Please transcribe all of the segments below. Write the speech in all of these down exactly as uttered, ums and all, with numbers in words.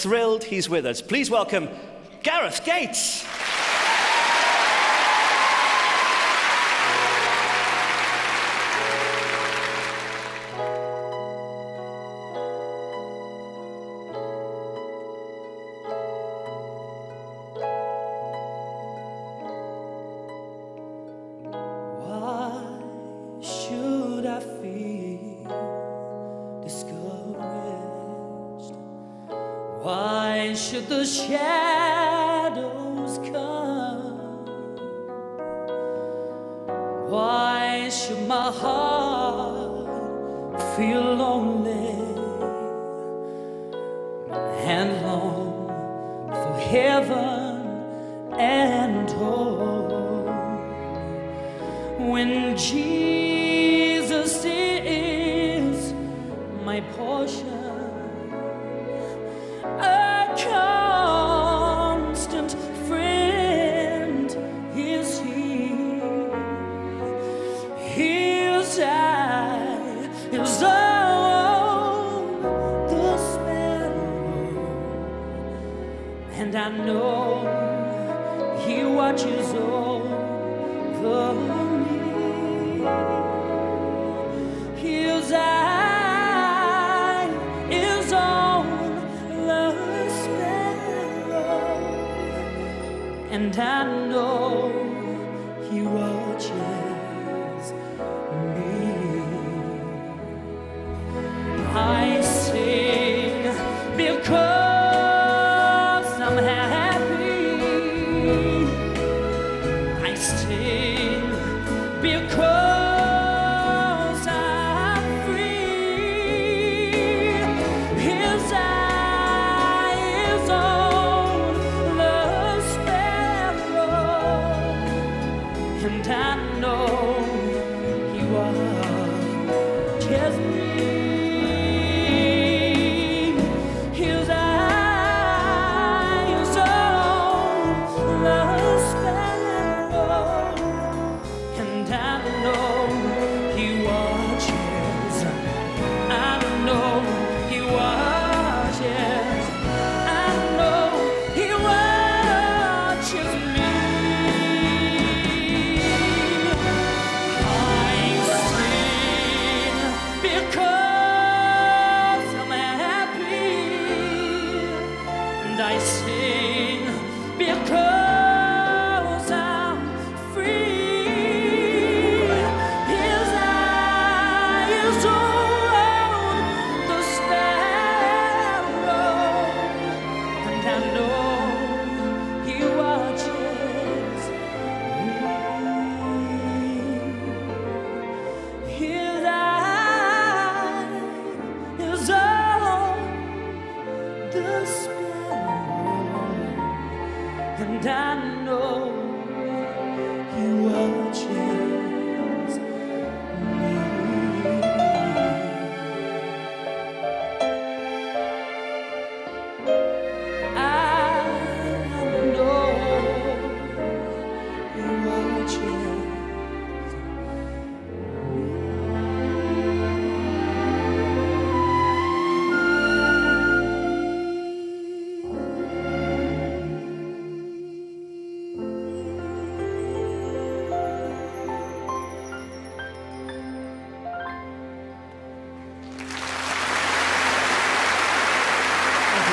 thrilled he's with us. Please welcome Gareth Gates. Should I feel discouraged? Why should the shadows come? Why should my heart feel lonely and long for heaven and home? When Jesus is my portion, a constant friend is He. His eye is on the sparrow, and I know He watches over me. His eye is on the sparrow, and I know He watches me. I sing because I'm happy. I sing because I'm free. His eye is on the sparrow, and I know He watches me. His eye is on the sparrow, and I know He watches. I know He watches. I know He watches me. I sing because I'm happy, and I sing because I'm free. His eye is on the sparrow, and I know He watches me. His eye is on the sparrow, and I know He watches me. I know He watches.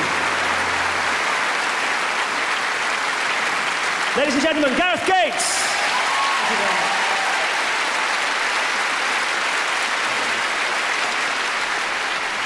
Ladies and gentlemen, Gareth Gates.